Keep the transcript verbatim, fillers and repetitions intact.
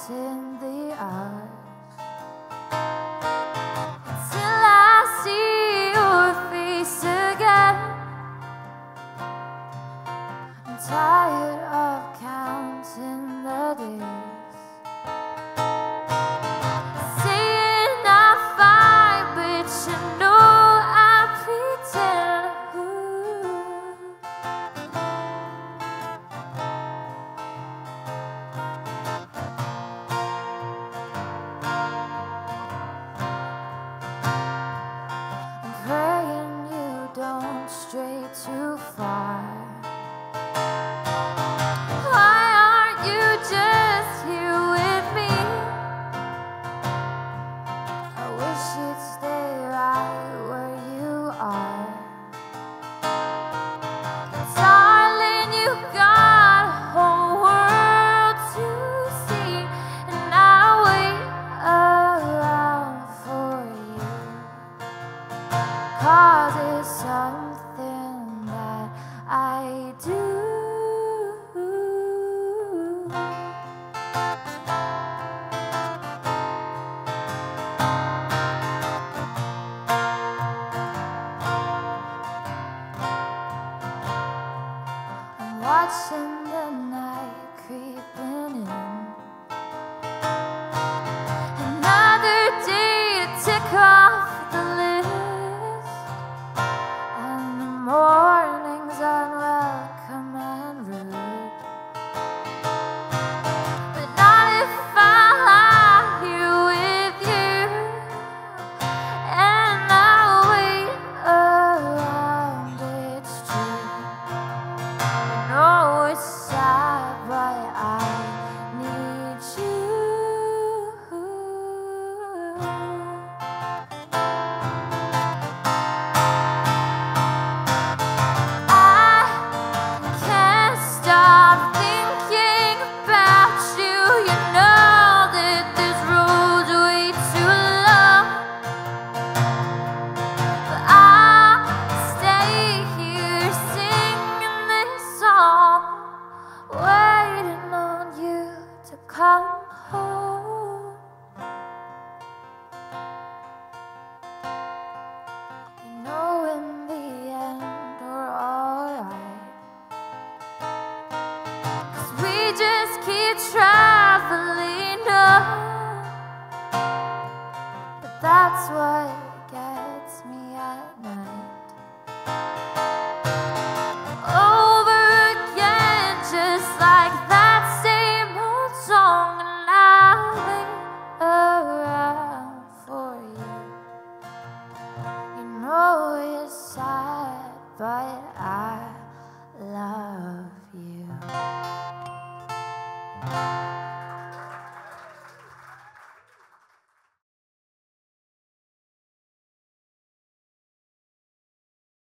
in the eyes until I see your face again. I'm tired of counting the days, saying I'm fine, but you know I pretend. I'm praying you don't stray too far. Why aren't you just here with me? I wish you'd stay right where you are. Darling, you got a whole world to see, and I'll wait around for you, 'cause it's something that I do. I'm watching the night creeping in, another day to tick off the list, and the morning's unwelcome and rude. But not if I lie here with you, and I wait around. It's true, I know it's sad, but I need you. I can't stop thinking about you. You know that this road's way too long, but I'll stay here singing this song, waiting on you to come home.